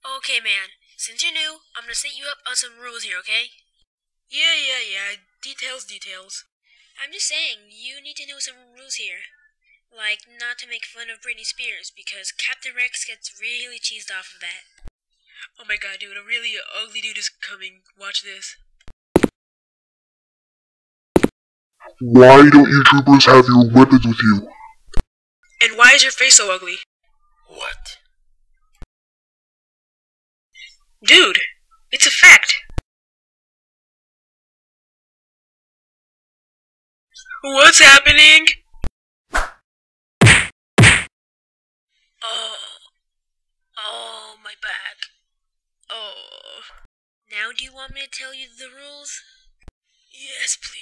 Okay, man. Since you're new, I'm gonna set you up on some rules here, okay? Yeah. Details. I'm just saying, you need to know some rules here. Like, not to make fun of Britney Spears, because Captain Rex gets really cheesed off of that. Oh my god, dude, a really ugly dude is coming. Watch this. Why don't you troopers have your weapons with you? And why is your face so ugly? What? Dude, it's a fact. What's happening? Oh, my back. Oh. Now do you want me to tell you the rules? Yes, please.